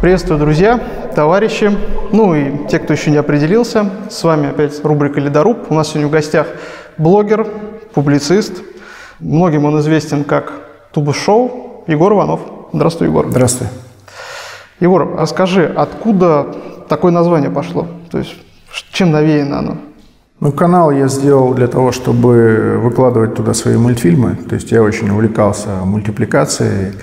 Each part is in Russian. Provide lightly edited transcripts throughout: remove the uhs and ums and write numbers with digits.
Приветствую, друзья, товарищи, ну и те, кто еще не определился. С вами опять рубрика «Ледоруб». У нас сегодня в гостях блогер, публицист. Многим он известен как Тубус Шоу Егор Иванов. Здравствуй, Егор. Здравствуй. Егор, расскажи, откуда такое название пошло? То есть, чем навеяно оно? Ну, канал я сделал для того, чтобы выкладывать туда свои мультфильмы. То есть я очень увлекался мультипликацией.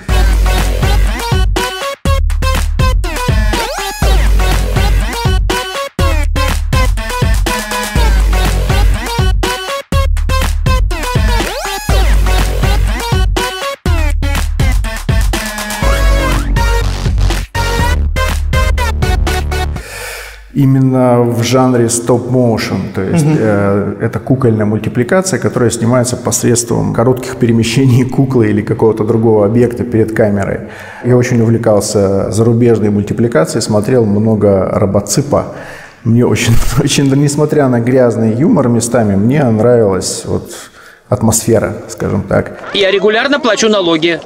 Именно в жанре стоп-моушен, то есть это кукольная мультипликация, которая снимается посредством коротких перемещений куклы или какого-то другого объекта перед камерой. Я очень увлекался зарубежной мультипликацией, смотрел много робоципа. Мне очень, несмотря на грязный юмор местами, мне нравилась вот атмосфера, скажем так. Я регулярно плачу налоги.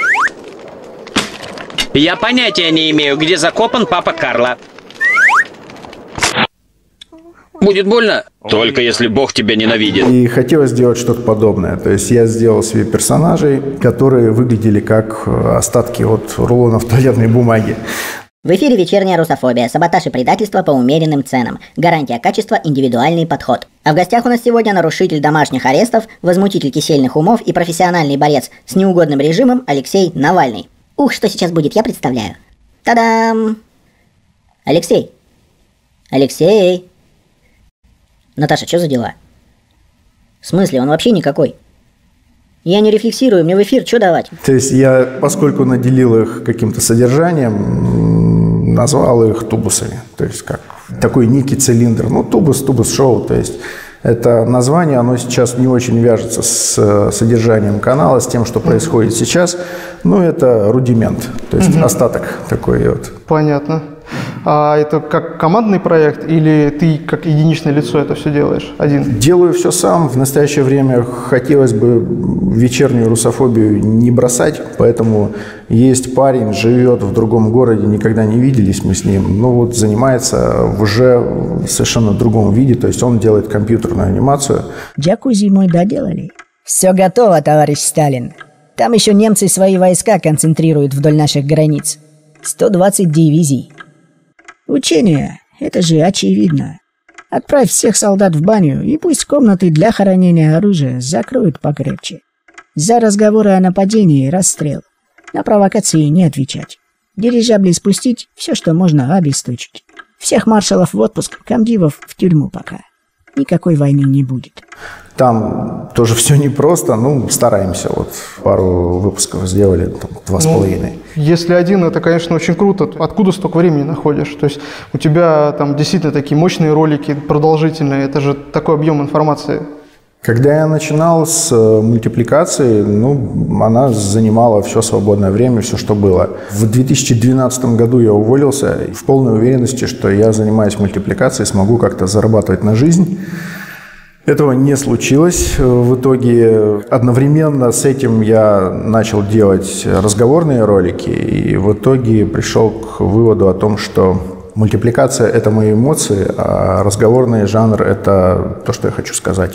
Я понятия не имею, где закопан папа Карло. Будет больно, только если Бог тебя ненавидит. И хотелось сделать что-то подобное. То есть я сделал себе персонажей, которые выглядели как остатки от рулонов туалетной бумаги. В эфире вечерняя русофобия, саботаж и предательство по умеренным ценам. Гарантия качества, индивидуальный подход. А в гостях у нас сегодня нарушитель домашних арестов, возмутитель кисельных умов и профессиональный борец с неугодным режимом Алексей Навальный. Ух, что сейчас будет, я представляю. Та-дам! Алексей! Алексей! Наташа, что за дела? В смысле, он вообще никакой. Я не рефлексирую, мне в эфир что давать? То есть я, поскольку наделил их каким-то содержанием, назвал их тубусами. То есть как такой некий цилиндр. Ну, тубус шоу. То есть это название, оно сейчас не очень вяжется с содержанием канала, с тем, что происходит сейчас. Но это рудимент, то есть остаток такой вот. Понятно. А это как командный проект или ты как единичное лицо это все делаешь один? Делаю все сам. В настоящее время хотелось бы вечернюю русофобию не бросать, поэтому есть парень, живет в другом городе, никогда не виделись мы с ним, но вот занимается уже в совершенно другом виде, то есть он делает компьютерную анимацию. Джакузи мой доделали? Все готово, товарищ Сталин. Там еще немцы свои войска концентрируют вдоль наших границ. 120 дивизий. Учение, это же очевидно. Отправь всех солдат в баню, и пусть комнаты для хранения оружия закроют покрепче. За разговоры о нападении расстрел. На провокации не отвечать. Дирижабли спустить, все, что можно, обесточить. Всех маршалов в отпуск, комдивов в тюрьму пока. Никакой войны не будет. Там тоже все непросто, ну, стараемся. Вот пару выпусков сделали, там, 2,5. Если один, это, конечно, очень круто. Откуда столько времени находишь? То есть у тебя там действительно такие мощные ролики, продолжительные. Это же такой объем информации. Когда я начинал с мультипликацией, ну, она занимала все свободное время, все, что было. В 2012 году я уволился в полной уверенности, что я, занимаясь мультипликацией, смогу как-то зарабатывать на жизнь. Этого не случилось. В итоге одновременно с этим я начал делать разговорные ролики, и в итоге пришел к выводу о том, что мультипликация – это мои эмоции, а разговорный жанр – это то, что я хочу сказать.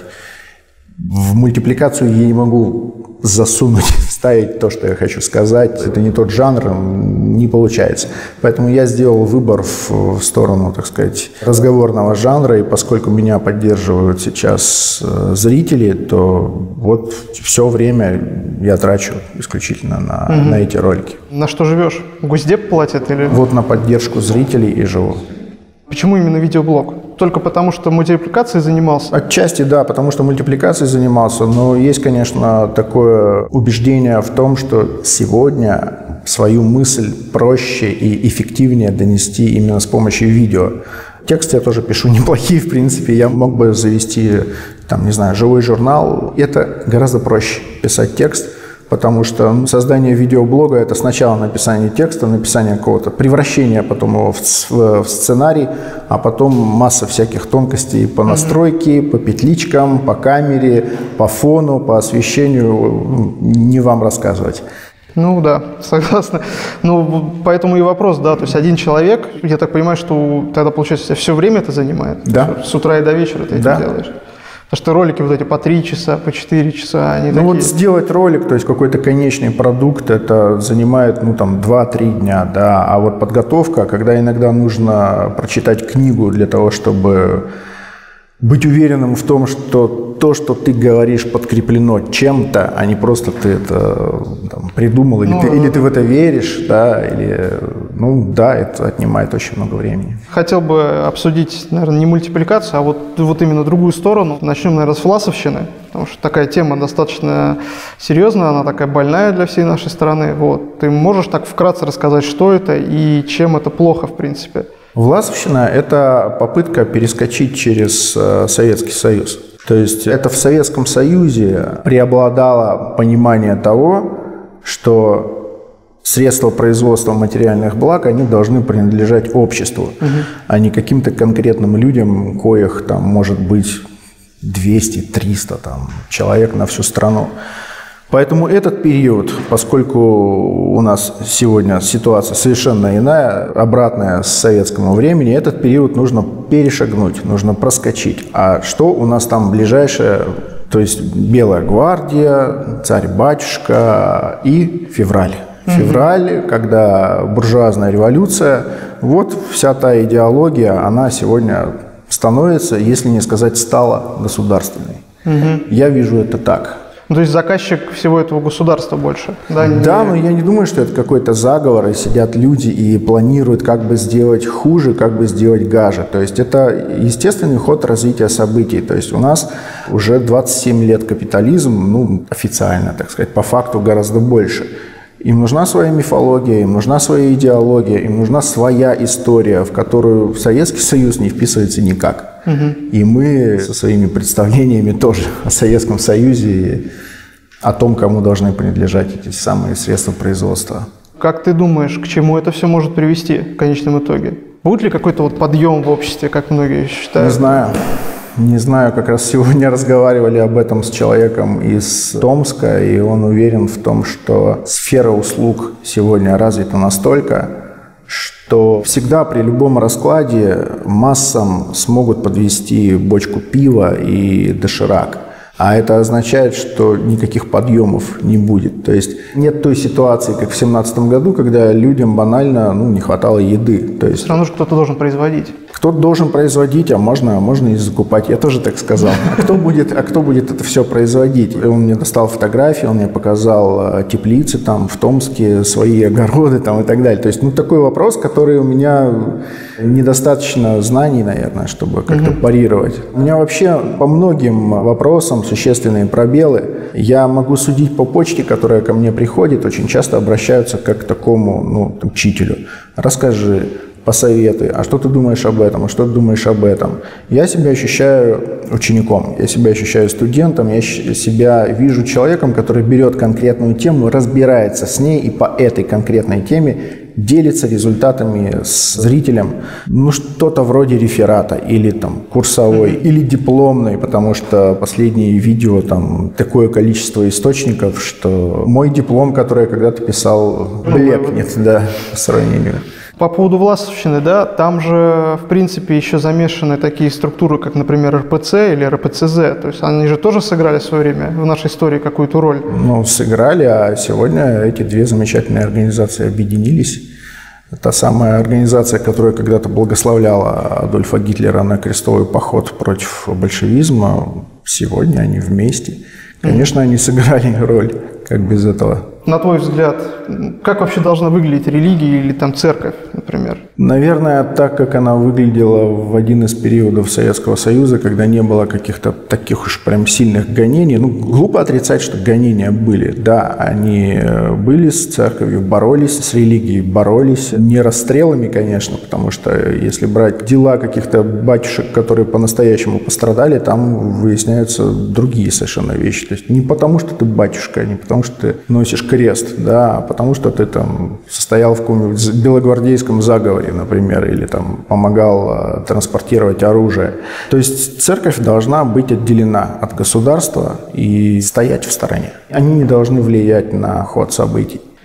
В мультипликацию я не могу засунуть, вставить то, что я хочу сказать. Это не тот жанр, не получается. Поэтому я сделал выбор в сторону, так сказать, разговорного жанра. И поскольку меня поддерживают сейчас зрители, то вот все время я трачу исключительно на эти ролики. На что живешь? Госдеп платят или? Вот на поддержку зрителей и живу. Почему именно видеоблог? Только потому, что мультипликацией занимался? Отчасти, да, потому что мультипликацией занимался, но есть, конечно, такое убеждение в том, что сегодня свою мысль проще и эффективнее донести именно с помощью видео. Тексты я тоже пишу неплохие, в принципе, я мог бы завести, там, не знаю, живой журнал. Это гораздо проще писать текст, потому что создание видеоблога – это сначала написание текста, написание какого-то превращения потом его в сценарий, а потом масса всяких тонкостей по настройке, по петличкам, по камере, по фону, по освещению. Не вам рассказывать. Ну да, согласна. Ну, поэтому и вопрос, да, то есть один человек, я так понимаю, что тогда, получается, все время это занимает? Да. С утра и до вечера ты это делаешь? Потому что ролики вот эти по 3 часа, по 4 часа, они такие... вот сделать ролик, то есть какой-то конечный продукт, это занимает, 2-3 дня, да, а вот подготовка, когда иногда нужно прочитать книгу для того, чтобы быть уверенным в том, что то, что ты говоришь, подкреплено чем-то, а не просто ты это придумал, или ты в это веришь, да, или, это отнимает очень много времени. Хотел бы обсудить, наверное, не мультипликацию, а вот именно другую сторону. Начнем, наверное, с фласовщины, потому что такая тема достаточно серьезная, она такая больная для всей нашей страны. Вот. Ты можешь так вкратце рассказать, что это и чем это плохо, в принципе? Власовщина – это попытка перескочить через Советский Союз. То есть это в Советском Союзе преобладало понимание того, что средства производства материальных благ, они должны принадлежать обществу, а не каким-то конкретным людям, коих там может быть 200-300 человек на всю страну. Поэтому этот период, поскольку у нас сегодня ситуация совершенно иная, обратная с советскому времени, этот период нужно перешагнуть, нужно проскочить. А что у нас там ближайшее? То есть Белая гвардия, царь-батюшка и февраль. Февраль, когда буржуазная революция, вот вся та идеология, она сегодня становится, если не сказать стала, государственной. Я вижу это так. То есть заказчик всего этого государства больше? Да, но я не думаю, что это какой-то заговор, и сидят люди и планируют, как бы сделать хуже, как бы сделать гаже. То есть это естественный ход развития событий. То есть у нас уже 27 лет капитализм, официально, так сказать, по факту гораздо больше. Им нужна своя мифология, им нужна своя идеология, им нужна своя история, в которую Советский Союз не вписывается никак. И мы со своими представлениями тоже о Советском Союзе и о том, кому должны принадлежать эти самые средства производства. Как ты думаешь, к чему это все может привести в конечном итоге? Будет ли какой-то подъем в обществе, как многие считают? Не знаю, как раз сегодня разговаривали об этом с человеком из Томска, и он уверен в том, что сфера услуг сегодня развита настолько, что всегда при любом раскладе массам смогут подвести бочку пива и доширак. А это означает, что никаких подъемов не будет. То есть нет той ситуации, как в 2017 году, когда людям банально не хватало еды. То есть все равно же кто-то должен производить. Кто-то должен производить, а можно и закупать. Я тоже так сказал. А кто будет это все производить? Он мне достал фотографии, он мне показал теплицы в Томске, свои огороды и так далее. То есть такой вопрос, который у меня недостаточно знаний, наверное, чтобы как-то парировать. У меня вообще по многим вопросам существенные пробелы. Я могу судить по почте, которая ко мне приходит, очень часто обращаются как к такому учителю. Расскажи, посоветуй, а что ты думаешь об этом, а что ты думаешь об этом. Я себя ощущаю учеником, я себя ощущаю студентом, я себя вижу человеком, который берет конкретную тему, разбирается с ней и по этой конкретной теме делится результатами с зрителем, что-то вроде реферата или курсовой, или дипломной, потому что последние видео такое количество источников, что мой диплом, который я когда-то писал, блекнет, по сравнению. По поводу власовщины, там же, в принципе, еще замешаны такие структуры, как, например, РПЦ или РПЦЗ. То есть они же тоже сыграли в свое время в нашей истории какую-то роль. Сыграли, а сегодня эти две замечательные организации объединились. Та самая организация, которая когда-то благословляла Адольфа Гитлера на крестовый поход против большевизма, сегодня они вместе. Конечно, они сыграли роль, как без этого. На твой взгляд, как вообще должна выглядеть религия или церковь, например? Наверное, так, как она выглядела в один из периодов Советского Союза, когда не было каких-то таких уж прям сильных гонений. Глупо отрицать, что гонения были. Да, они были с церковью, боролись с религией, боролись не расстрелами, конечно, потому что если брать дела каких-то батюшек, которые по-настоящему пострадали, там выясняются другие совершенно вещи. То есть не потому, что ты батюшка, не потому, что ты носишь крест, а потому что ты состоял в каком-нибудь белогвардейском заговоре, например, или помогал транспортировать оружие. То есть церковь должна быть отделена от государства и стоять в стороне. Они не должны влиять на ход событий.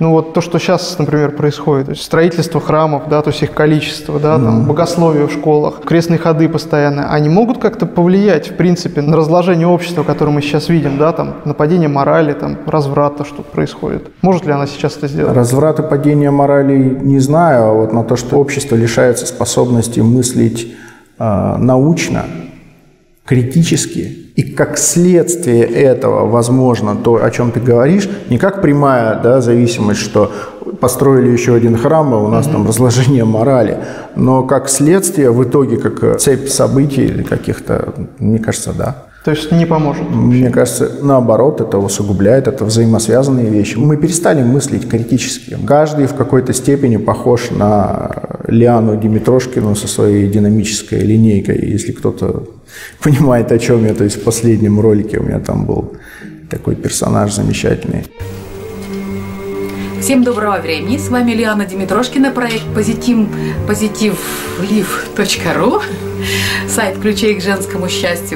Ну вот то, что сейчас, например, происходит, то есть строительство храмов, да, то есть их количество, да, там, богословие в школах, крестные ходы постоянно, они могут как-то повлиять, в принципе, на разложение общества, которое мы сейчас видим, да, там, нападение морали, там, разврата, что происходит? Может ли она сейчас это сделать? Разврат и падение морали не знаю, а вот на то, что общество лишается способности мыслить научно, критически, и как следствие этого, возможно, то, о чем ты говоришь, не как прямая, да, зависимость, что построили еще один храм, и у нас там разложение морали, но как следствие, в итоге, как цепь событий или каких-то, мне кажется, да. То есть не поможет? Мне кажется, наоборот, это усугубляет, это взаимосвязанные вещи. Мы перестали мыслить критически. Каждый в какой-то степени похож на Лиану Димитрошкину со своей динамической линейкой. Если кто-то понимает, о чем я, то есть в последнем ролике у меня там был такой персонаж замечательный. Всем доброго времени. С вами Лиана Димитрошкина, проект positivelive.ru, сайт ключей к женскому счастью.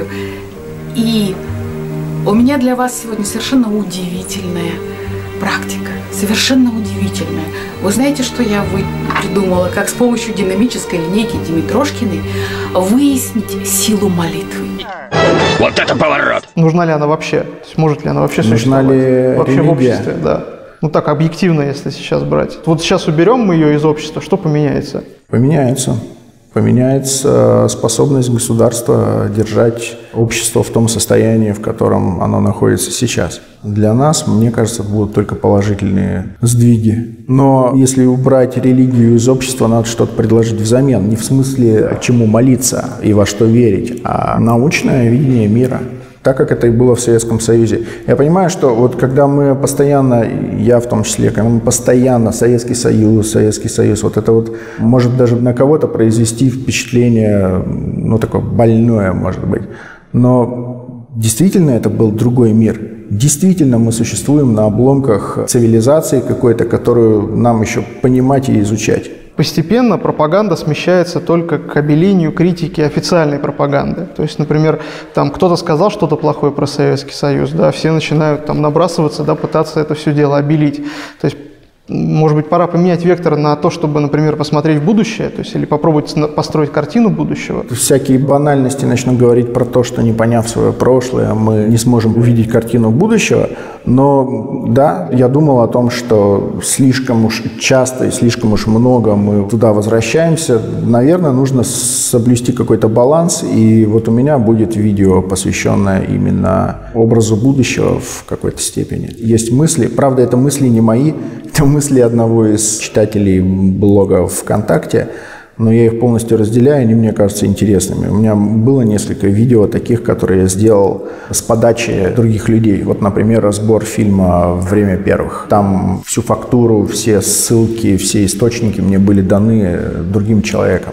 И у меня для вас сегодня совершенно удивительная практика. Совершенно удивительная. Вы знаете, что я придумала? Как с помощью динамической линейки Димитрошкиной выяснить силу молитвы. Вот это поворот! Нужна ли она вообще? То есть может ли она вообще существовать? Нужна ли вообще религия? В обществе, да. Ну так, объективно, если сейчас брать. Вот сейчас уберем мы ее из общества, что поменяется? Поменяется. Поменяется способность государства держать общество в том состоянии, в котором оно находится сейчас. Для нас, мне кажется, будут только положительные сдвиги. Но если убрать религию из общества, надо что-то предложить взамен. Не в смысле, чему молиться и во что верить, а научное видение мира. Так, как это и было в Советском Союзе. Я понимаю, что вот когда мы постоянно, я в том числе, когда мы постоянно Советский Союз, вот это вот может даже на кого-то произвести впечатление, ну, такое больное, может быть. Но действительно это был другой мир. Действительно мы существуем на обломках цивилизации какой-то, которую нам еще понимать и изучать. Постепенно пропаганда смещается только к обелению критики официальной пропаганды. То есть, например, там кто-то сказал что-то плохое про Советский Союз, да, все начинают там набрасываться, да, пытаться это все дело обелить. То есть, может быть, пора поменять вектор на то, чтобы, например, посмотреть в будущее, то есть, или попробовать построить картину будущего. Всякие банальности начнут говорить про то, что, не поняв свое прошлое, мы не сможем увидеть картину будущего. Но да, я думал о том, что слишком уж часто и слишком уж много мы туда возвращаемся. Наверное, нужно соблюсти какой-то баланс. И вот у меня будет видео, посвященное именно образу будущего в какой-то степени. Есть мысли, правда, это мысли не мои, это мысли одного из читателей блога ВКонтакте, но я их полностью разделяю, они мне кажутся интересными. У меня было несколько видео таких, которые я сделал с подачи других людей. Вот, например, разбор фильма «Время первых». Там всю фактуру, все ссылки, все источники мне были даны другим человеком.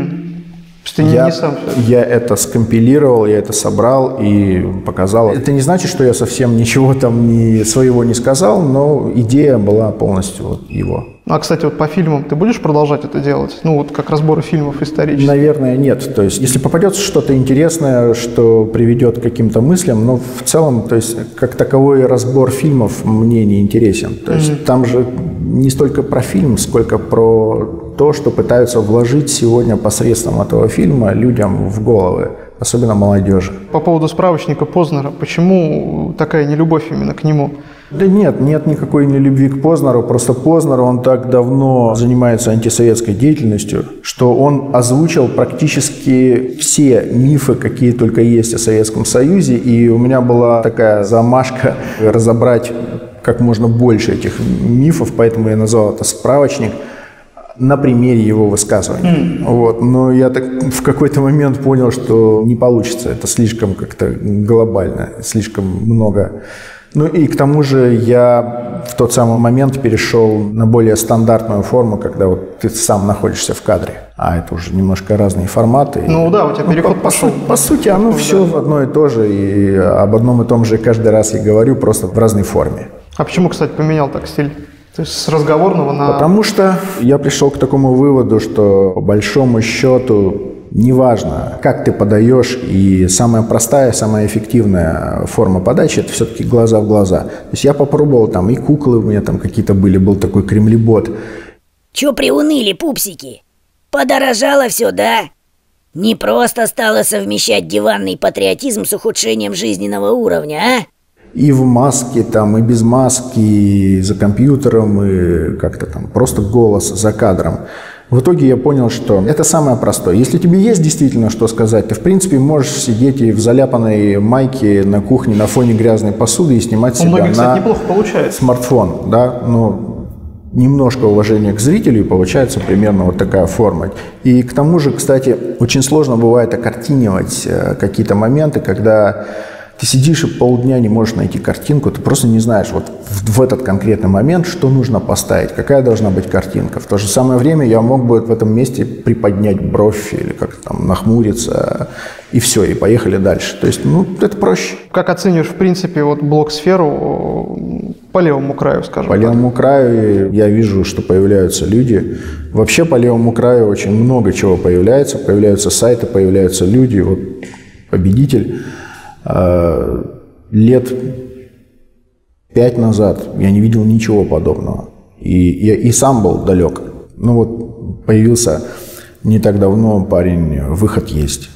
Я это скомпилировал, я это собрал и показал. Это не значит, что я совсем ничего там своего не сказал, но идея была полностью вот его. А, кстати, вот по фильмам ты будешь продолжать это делать? Ну, вот как разборы фильмов исторических? Наверное, нет. То есть, если попадется что-то интересное, что приведет к каким-то мыслям, но в целом, то есть, как таковой разбор фильмов мне не интересен. То есть, там же не столько про фильм, сколько про то, что пытаются вложить сегодня посредством этого фильма людям в головы, особенно молодежи. По поводу справочника Познера, почему такая нелюбовь именно к нему? Да нет никакой нелюбви к Познеру, просто Познер, он так давно занимается антисоветской деятельностью, что он озвучил практически все мифы, какие только есть о Советском Союзе, и у меня была такая замашка разобрать как можно больше этих мифов, поэтому я назвал это «Справочник» на примере его высказываний. Вот. Но я так в какой-то момент понял, что не получится, это слишком как-то глобально, слишком много. Ну и к тому же я в тот самый момент перешел на более стандартную форму, когда вот ты сам находишься в кадре, а это уже немножко разные форматы. Ну да, у тебя переход пошел. По сути, оно все одно и то же, и об одном и том же каждый раз я говорю, просто в разной форме. А почему, кстати, поменял так стиль? То есть с разговорного на... Потому что я пришел к такому выводу, что по большому счету неважно, как ты подаешь, и самая простая, самая эффективная форма подачи – это все-таки глаза в глаза. То есть я попробовал, там и куклы у меня там какие-то были, был такой кремлебот. Чё приуныли, пупсики? Подорожало все, да? Не просто стало совмещать диванный патриотизм с ухудшением жизненного уровня, а? И в маске, там, и без маски, и за компьютером, и как-то там просто голос за кадром. В итоге я понял, что это самое простое. Если тебе есть действительно что сказать, ты, в принципе, можешь сидеть и в заляпанной майке на кухне на фоне грязной посуды и снимать себя многих, кстати, на неплохо получается. Смартфон. Да? Но немножко уважения к зрителю, и получается примерно вот такая форма. И к тому же, кстати, очень сложно бывает окартинивать какие-то моменты, когда ты сидишь и полдня не можешь найти картинку, ты просто не знаешь вот в этот конкретный момент, что нужно поставить, какая должна быть картинка. В то же самое время я мог бы в этом месте приподнять бровь или как-то там нахмуриться, и все, и поехали дальше. То есть, ну, это проще. Как оцениваешь, в принципе, вот блог-сферу по левому краю, скажем так? По левому краю я вижу, что появляются люди. Вообще по левому краю очень много чего появляется. Появляются сайты, появляются люди. Вот победитель. Лет 5 назад я не видел ничего подобного. И я и сам был далек. Ну вот появился не так давно парень, выход есть.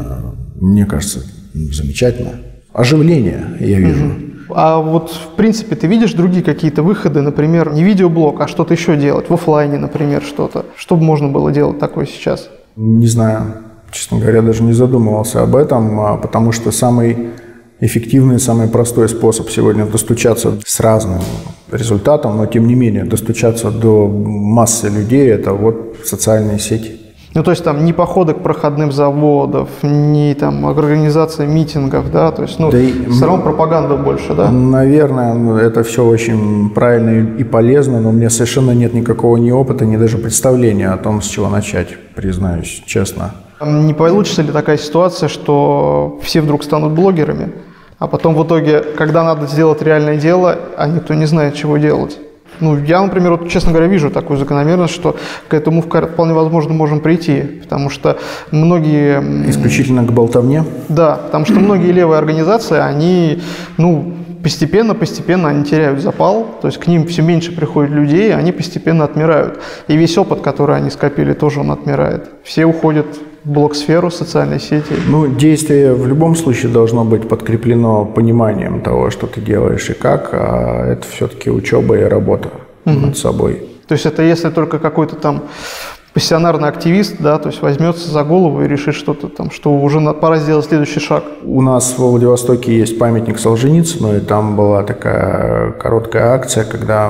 Мне кажется, замечательно. Оживление я вижу. А вот, в принципе, ты видишь другие какие-то выходы, например, не видеоблог, а что-то еще делать, в офлайне, например, что-то? Что бы можно было делать такое сейчас? Не знаю. Честно говоря, даже не задумывался об этом, потому что самый эффективный, самый простой способ сегодня достучаться с разным результатом, но тем не менее достучаться до массы людей – это вот социальные сети. Ну, то есть там не походы к проходным заводов, не там организация митингов, да, то есть, ну, да все равно пропаганда больше, да? Наверное, это все очень правильно и полезно, но у меня совершенно нет никакого ни опыта, ни даже представления о том, с чего начать, признаюсь честно. Не получится ли такая ситуация, что все вдруг станут блогерами, а потом в итоге, когда надо сделать реальное дело, а никто не знает, чего делать? Ну, я, например, вот, честно говоря, вижу такую закономерность, что к этому вполне возможно можем прийти, потому что многие… Исключительно к болтовне? Да, потому что многие левые организации, они, ну, постепенно они теряют запал, то есть к ним все меньше приходит людей, и они постепенно отмирают. И весь опыт, который они скопили, тоже он отмирает. Все уходят в блог-сферу, социальные сети. Ну, действие в любом случае должно быть подкреплено пониманием того, что ты делаешь и как, а это все-таки учеба и работа над собой. То есть это если только какой-то там пассионарный активист, да, то есть возьмется за голову и решит что-то там, что уже пора сделать следующий шаг. У нас во Владивостоке есть памятник Солженицыну, и там была такая короткая акция, когда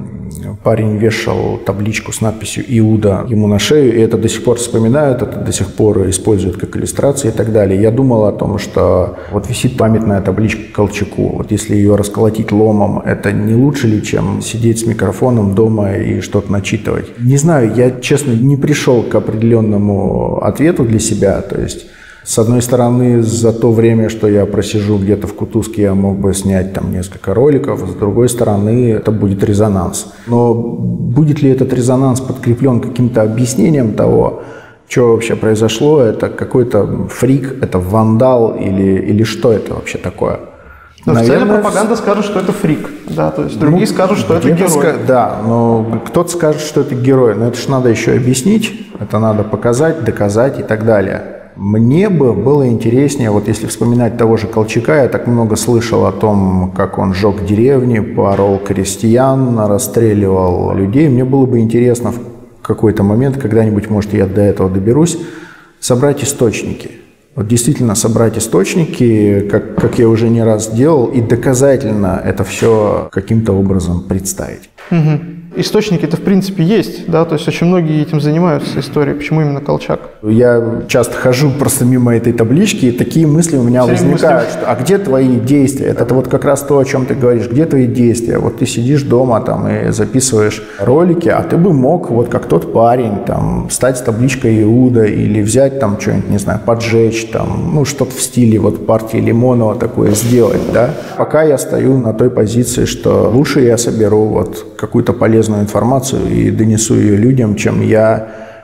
парень вешал табличку с надписью «Иуда» ему на шею, и это до сих пор вспоминают, это до сих пор используют как иллюстрации и так далее. Я думал о том, что вот висит памятная табличка Колчаку, вот если ее расколотить ломом, это не лучше ли, чем сидеть с микрофоном дома и что-то начитывать? Не знаю, я, честно, не пришел к определенному ответу для себя, то есть… С одной стороны, за то время, что я просижу где-то в Кутузке, я мог бы снять там несколько роликов, с другой стороны, это будет резонанс. Но будет ли этот резонанс подкреплен каким-то объяснением того, что вообще произошло, это какой-то фрик, это вандал или что это вообще такое? Но официальная пропаганда скажет, что это фрик, да, то есть другие скажут, что это герой. Да, но кто-то скажет, что это герой, но это же надо еще объяснить, это надо показать, доказать и так далее. Мне бы было интереснее, вот если вспоминать того же Колчака, я так много слышал о том, как он сжег деревни, порол крестьян, расстреливал людей. Мне было бы интересно в какой-то момент, когда-нибудь, может, я до этого доберусь, собрать источники. Вот действительно собрать источники, как я уже не раз делал, и доказательно это все каким-то образом представить. Источники-то, в принципе, есть, да, то есть очень многие этим занимаются историей. Почему именно Колчак? Я часто хожу просто мимо этой таблички, и такие мысли у меня возникают, что, а где твои действия? Это вот как раз то, о чем ты говоришь, где твои действия? Вот ты сидишь дома там и записываешь ролики, а ты бы мог, вот как тот парень, там, встать с табличкой Иуда или взять там что-нибудь, не знаю, поджечь, там, ну, что-то в стиле вот партии Лимонова такое сделать, да? Пока я стою на той позиции, что лучше я соберу вот какую-то полезную информацию и донесу ее людям, чем я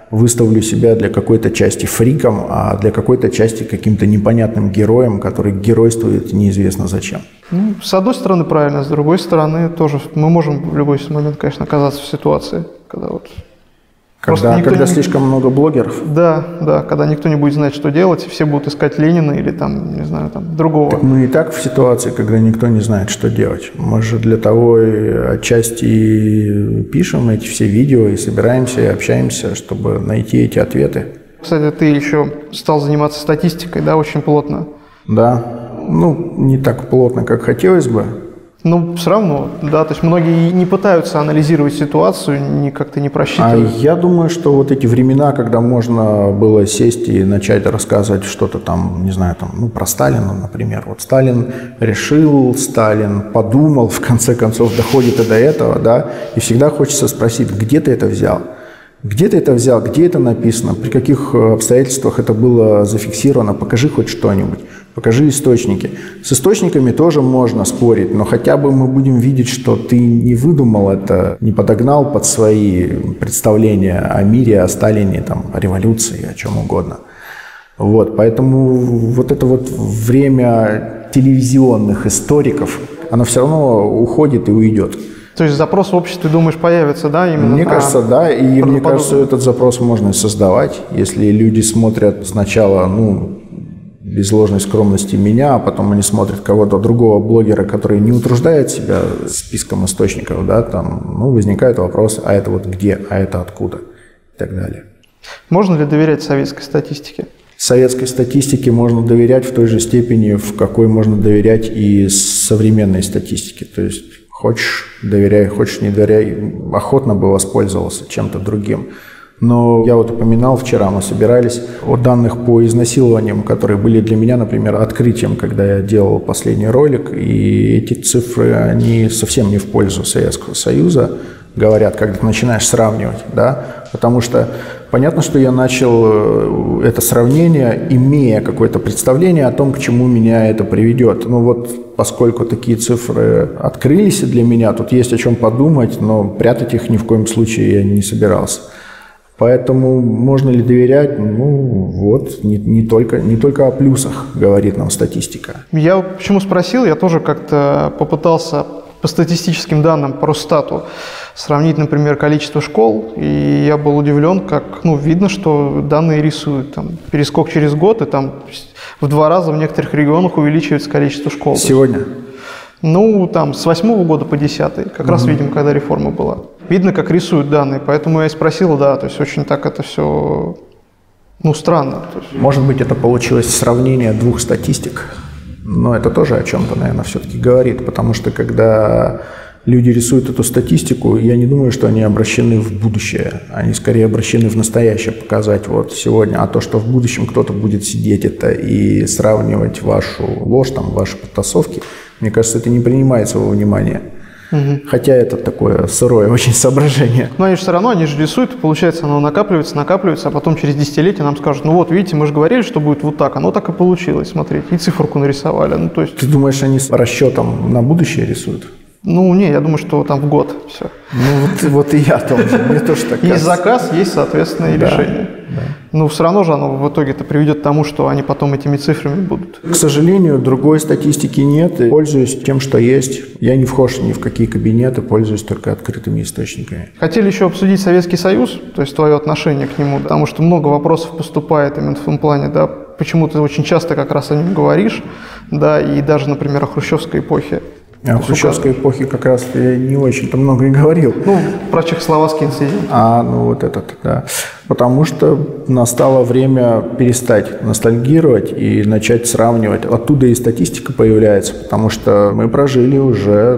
выставлю себя для какой-то части фриком, а для какой-то части каким-то непонятным героем, который геройствует неизвестно зачем. Ну, с одной стороны, правильно, с другой стороны, тоже мы можем в любой момент, конечно, оказаться в ситуации, когда вот... Когда слишком много блогеров? Да, когда никто не будет знать, что делать, и все будут искать Ленина или там, не знаю, там, другого. Так мы и так в ситуации, когда никто не знает, что делать. Мы же для того и отчасти пишем эти все видео, и собираемся, и общаемся, чтобы найти эти ответы. Кстати, ты еще стал заниматься статистикой, да, очень плотно? Да, ну, не так плотно, как хотелось бы. Ну, все равно, да, то есть многие не пытаются анализировать ситуацию, как-то не просчитывают. А я думаю, что вот эти времена, когда можно было сесть и начать рассказывать что-то там, не знаю, там, ну, про Сталина, например. Вот Сталин решил, Сталин подумал, в конце концов доходит и до этого, да, и всегда хочется спросить, где ты это взял? Где ты это взял, где это написано, при каких обстоятельствах это было зафиксировано, покажи хоть что-нибудь, покажи источники. С источниками тоже можно спорить, но хотя бы мы будем видеть, что ты не выдумал это, не подогнал под свои представления о мире, о Сталине, там, о революции, о чем угодно. Вот, поэтому вот это вот время телевизионных историков, оно все равно уходит и уйдет. То есть запрос в обществе, думаешь, появится, да? Именно мне кажется, да, и мне кажется, этот запрос можно и создавать, если люди смотрят сначала, ну, без ложной скромности меня, а потом они смотрят кого-то другого блогера, который не утруждает себя списком источников, да, там, ну, возникает вопрос, а это вот где, а это откуда и так далее. Можно ли доверять советской статистике? Советской статистике можно доверять в той же степени, в какой можно доверять и современной статистике, то есть хочешь – доверяй, хочешь – не доверяй. Охотно бы воспользовался чем-то другим. Но я вот упоминал, вчера мы собирались о данных по изнасилованиям, которые были для меня, например, открытием, когда я делал последний ролик. И эти цифры, они совсем не в пользу Советского Союза, говорят, когда ты начинаешь сравнивать, да, потому что понятно, что я начал это сравнение, имея какое-то представление о том, к чему меня это приведет. Но вот поскольку такие цифры открылись для меня, тут есть о чем подумать, но прятать их ни в коем случае я не собирался. Поэтому можно ли доверять? Ну вот, не только о плюсах говорит нам статистика. Я почему спросил, я тоже как-то попытался по статистическим данным, по Росстату, сравнить, например, количество школ, и я был удивлен, как, ну, видно, что данные рисуют. Там, перескок через год, и там в 2 раза в некоторых регионах увеличивается количество школ. Сегодня? Ну, там, с 8-го года по 10-й, как раз, видимо, когда реформа была. Видно, как рисуют данные, поэтому я и спросил, да, то есть очень так это все, ну, странно. Может быть, это получилось сравнение 2 статистик? Но это тоже о чем-то, наверное, все-таки говорит, потому что когда люди рисуют эту статистику, я не думаю, что они обращены в будущее, они скорее обращены в настоящее, показать вот сегодня, а то, что в будущем кто-то будет сидеть это и сравнивать вашу ложь, там, ваши подтасовки, мне кажется, это не принимается во внимание. Хотя это такое сырое очень соображение. Но они же все равно, они же рисуют, получается, оно накапливается, а потом через десятилетие нам скажут, ну вот, видите, мы же говорили, что будет вот так, оно так и получилось, смотрите, и циферку нарисовали. Ну, то есть... Ты думаешь, они с расчетом на будущее рисуют? Ну, не, я думаю, что там в год все. Ну, вот и я тоже, мне тоже так кажется. Есть заказ, есть, соответственно, и решение. Да. Ну, все равно же оно в итоге-то приведет к тому, что они потом этими цифрами будут. К сожалению, другой статистики нет. И пользуюсь тем, что есть. Я не вхож ни в какие кабинеты, пользуюсь только открытыми источниками. Хотели еще обсудить Советский Союз, то есть твое отношение к нему, потому что много вопросов поступает именно в том плане, да, почему ты очень часто как раз о нем говоришь, да, и даже, например, о хрущевской эпохе. О хрущевской эпохе как раз я не очень-то много и говорил. Ну, про чехословацкий инцидент. Ну вот этот, да. Потому что настало время перестать ностальгировать и начать сравнивать. Оттуда и статистика появляется, потому что мы прожили уже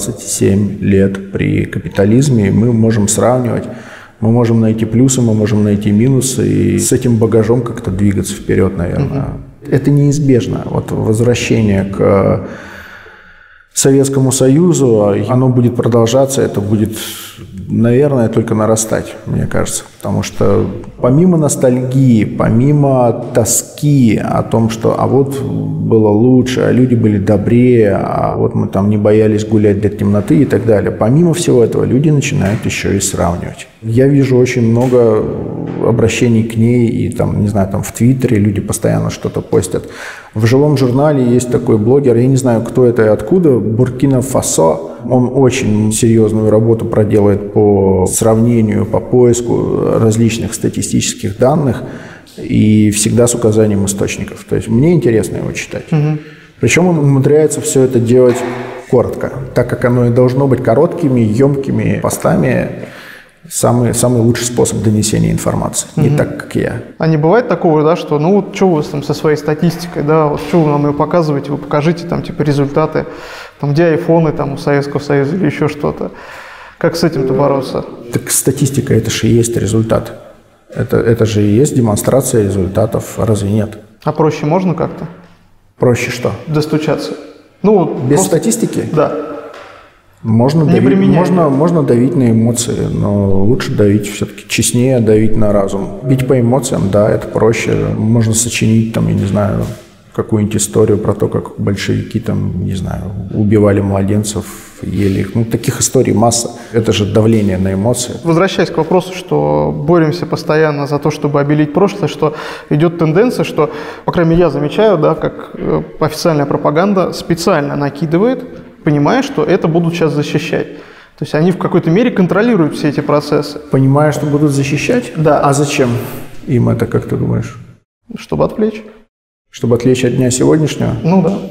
27 лет при капитализме, и мы можем сравнивать. Мы можем найти плюсы, мы можем найти минусы, и с этим багажом как-то двигаться вперед, наверное. Это неизбежно. Вот возвращение к Советскому Союзу, оно будет продолжаться, это будет наверное, только нарастать, мне кажется. Потому что помимо ностальгии, помимо тоски о том, что а вот было лучше, а люди были добрее, а вот мы там не боялись гулять до темноты и так далее, помимо всего этого люди начинают еще и сравнивать. Я вижу очень много обращений к ней, и там, не знаю, там в Твиттере люди постоянно что-то постят. В живом журнале есть такой блогер, я не знаю, кто это и откуда, Буркина-Фасо. Он очень серьезную работу проделает по сравнению, по поиску различных статистических данных и всегда с указанием источников. То есть мне интересно его читать. Причем он умудряется все это делать коротко, так как оно и должно быть короткими, емкими постами. Самый лучший способ донесения информации, не так, как я. А не бывает такого, да, что ну вот что вы там со своей статистикой, да, вот что вы нам ее показываете, вы покажите там типа результаты, там где айфоны там у Советского Союза или еще что-то. Как с этим-то бороться? Так статистика, это же и есть результат. Это же и есть демонстрация результатов, разве нет? А проще можно как-то? Проще что? Достучаться. Ну, без просто... статистики? Да. Можно давить на эмоции, но лучше давить все-таки честнее, давить на разум. Бить по эмоциям, да, это проще. Можно сочинить, там, я не знаю, какую-нибудь историю про то, как большевики, там, не знаю, убивали младенцев, ели их. Ну, таких историй масса. Это же давление на эмоции. Возвращаясь к вопросу, что боремся постоянно за то, чтобы обелить прошлое, что идет тенденция, что, по крайней мере, я замечаю, да, как официальная пропаганда специально накидывает, понимая, что это будут сейчас защищать. То есть они в какой-то мере контролируют все эти процессы. Понимая, что будут защищать? Да. А зачем им это, как ты думаешь? Чтобы отвлечь. Чтобы отвлечь от дня сегодняшнего? Ну да.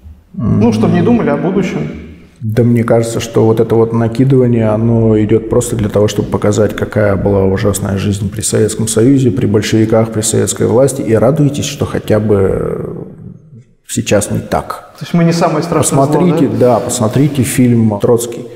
Ну, чтобы не думали о будущем. Да мне кажется, что вот это вот накидывание, оно идет просто для того, чтобы показать, какая была ужасная жизнь при Советском Союзе, при большевиках, при советской власти. И радуйтесь, что хотя бы сейчас не так. То есть мы не самое страшное посмотрите, зло, да? Да, посмотрите фильм «Троцкий».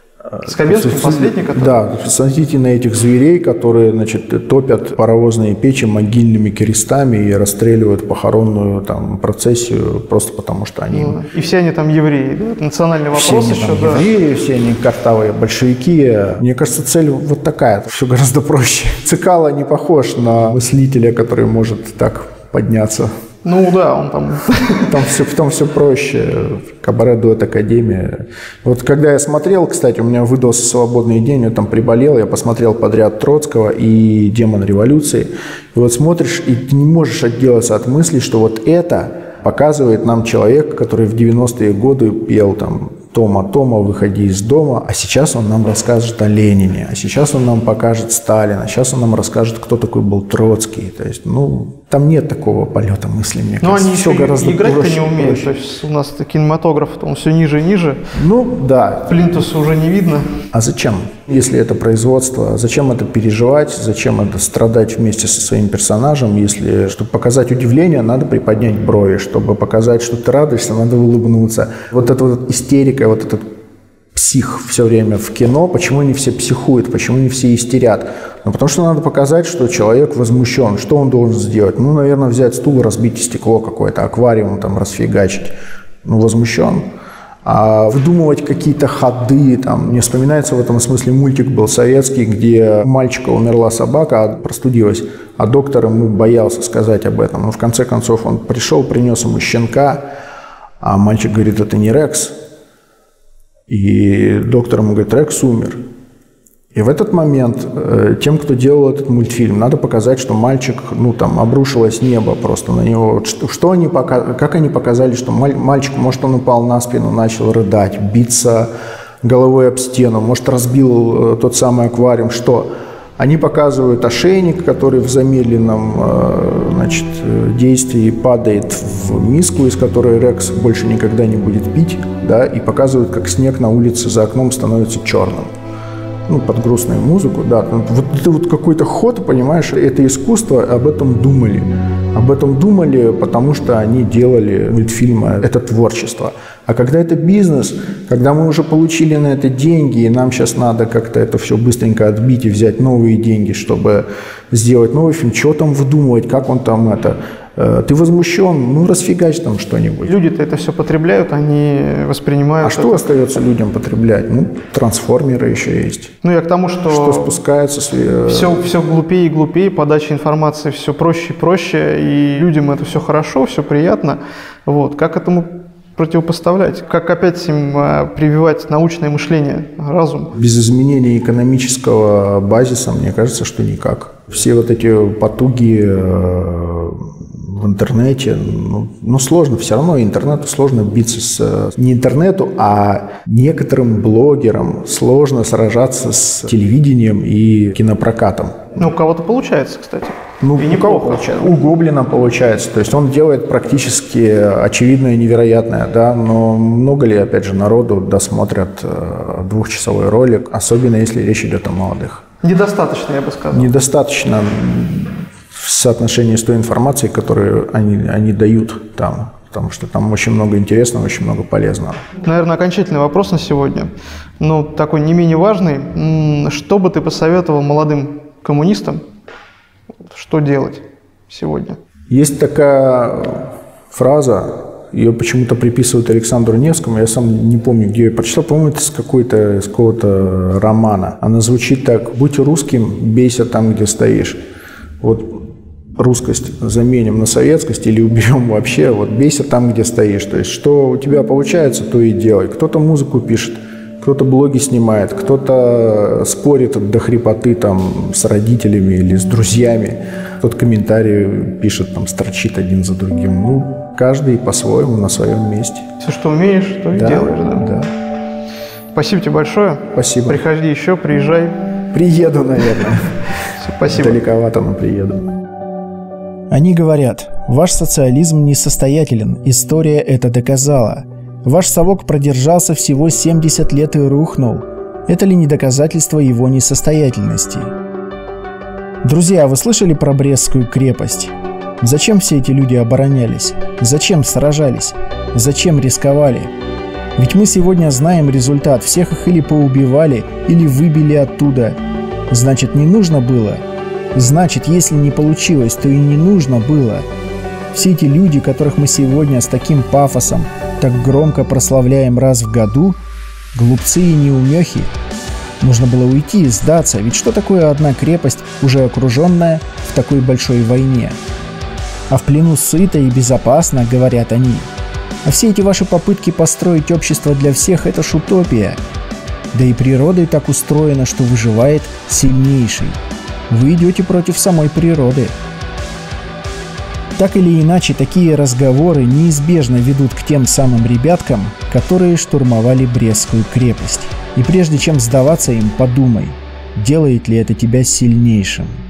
С Хабенским, последний, который? Да, посмотрите на этих зверей, которые, значит, топят паровозные печи могильными крестами и расстреливают похоронную там процессию просто потому, что они... Ну, и все они там евреи, да? Национальный вопрос все они еще, там да. евреи, все они картавые большевики. Мне кажется, цель вот такая, все гораздо проще. Цикало не похож на мыслителя, который может так подняться. Ну да, он там... Там все проще. Кабаре, дуэт, академия. Вот когда я смотрел, кстати, у меня выдался свободный день, я там приболел, я посмотрел подряд Троцкого и «Демон революции». И вот смотришь, и ты не можешь отделаться от мысли, что вот это показывает нам человек, который в 90-е годы пел там «Тома, Тома, выходи из дома», а сейчас он нам расскажет о Ленине, а сейчас он нам покажет Сталина, сейчас он нам расскажет, кто такой был Троцкий. То есть, ну, там нет такого полета мысли, мне кажется. Но они все еще гораздо играть-то проще, не умеют. проще. То есть у нас кинематограф, он все ниже и ниже. Ну, да. Плинтуса уже не видно. А зачем? Если это производство, зачем это переживать, зачем это страдать вместе со своим персонажем? Если, чтобы показать удивление, надо приподнять брови. Чтобы показать, что ты радуешься, надо улыбнуться. Вот эта вот истерика, вот этот псих все время в кино, почему они все психуют, почему они все истерят? Ну, потому что надо показать, что человек возмущен. Что он должен сделать? Ну, наверное, взять стул, разбить стекло какое-то, аквариум там расфигачить. Ну, возмущен. А выдумывать какие-то ходы, там, мне вспоминается в этом смысле мультик был советский, где у мальчика умерла собака, простудилась, а доктор ему боялся сказать об этом. Но в конце концов он пришел, принес ему щенка, а мальчик говорит, это не Рекс. И доктор ему говорит, Рекс умер. И в этот момент тем, кто делал этот мультфильм, надо показать, что мальчик, ну там, обрушилось небо просто на него. Что они как они показали, что мальчик, может, он упал на спину, начал рыдать, биться головой об стену, может, разбил тот самый аквариум, что? Они показывают ошейник, который в замедленном, значит, действии падает в миску, из которой Рекс больше никогда не будет пить, да, и показывают, как снег на улице за окном становится черным. Ну, под грустную музыку, да. Вот это вот какой-то ход, понимаешь, это искусство, об этом думали. Об этом думали, потому что они делали мультфильмы, это творчество. А когда это бизнес, когда мы уже получили на это деньги, и нам сейчас надо как-то это все быстренько отбить и взять новые деньги, чтобы сделать новый фильм, что там выдумывать, как он там это... Ты возмущен, ну расфигач там что-нибудь. Люди-то это все потребляют, они воспринимают. А что остается людям потреблять? Ну, трансформеры еще есть. Ну, я к тому, что спускается все глупее и глупее, подача информации все проще и проще, и людям это все хорошо, все приятно. Вот. Как этому противопоставлять? Как опять им прививать научное мышление, разум? Без изменения экономического базиса, мне кажется, что никак. Все вот эти потуги в интернете, ну сложно, все равно интернету сложно биться не интернету, а некоторым блогерам сложно сражаться с телевидением и кинопрокатом. Ну, у кого-то получается, кстати. Ну, и неплохо. У Гоблина получается. То есть он делает практически очевидное и невероятное, да, но много ли, опять же, народу досмотрят двухчасовой ролик, особенно если речь идет о молодых? Недостаточно, я бы сказал. Недостаточно в соотношении с той информацией, которую они дают там, потому что там очень много интересного, очень много полезного. Наверное, окончательный вопрос на сегодня, но такой не менее важный. Что бы ты посоветовал молодым коммунистам, что делать сегодня? Есть такая фраза, ее почему-то приписывают Александру Невскому, я сам не помню, где я прочитал, по-моему, это с какого-то романа. Она звучит так: «Будь русским, бейся там, где стоишь». Вот русскость заменим на советскость или уберем вообще, вот бейся там, где стоишь. То есть что у тебя получается, то и делай. Кто-то музыку пишет, кто-то блоги снимает, кто-то спорит до хрипоты там с родителями или с друзьями, кто-то комментарии пишет, там строчит один за другим. Ну, каждый по-своему на своем месте. Все, что умеешь, то и делаешь, да? Да. Спасибо тебе большое. Спасибо. Приходи еще, приезжай. Приеду, наверное. Спасибо. Далековато, но приеду. Они говорят: ваш социализм несостоятелен, история это доказала. Ваш совок продержался всего 70 лет и рухнул. Это ли не доказательство его несостоятельности? Друзья, вы слышали про Брестскую крепость? Зачем все эти люди оборонялись? Зачем сражались? Зачем рисковали? Ведь мы сегодня знаем результат. Всех их или поубивали, или выбили оттуда. Значит, не нужно было? Значит, если не получилось, то и не нужно было. Все эти люди, которых мы сегодня с таким пафосом так громко прославляем раз в году, глупцы и неумехи. Нужно было уйти и сдаться, ведь что такое одна крепость, уже окруженная в такой большой войне? А в плену сыто и безопасно, говорят они. А все эти ваши попытки построить общество для всех – это ж утопия. Да и природой так устроено, что выживает сильнейший. Вы идете против самой природы. Так или иначе, такие разговоры неизбежно ведут к тем самым ребяткам, которые штурмовали Брестскую крепость. И прежде чем сдаваться им, подумай, делает ли это тебя сильнейшим.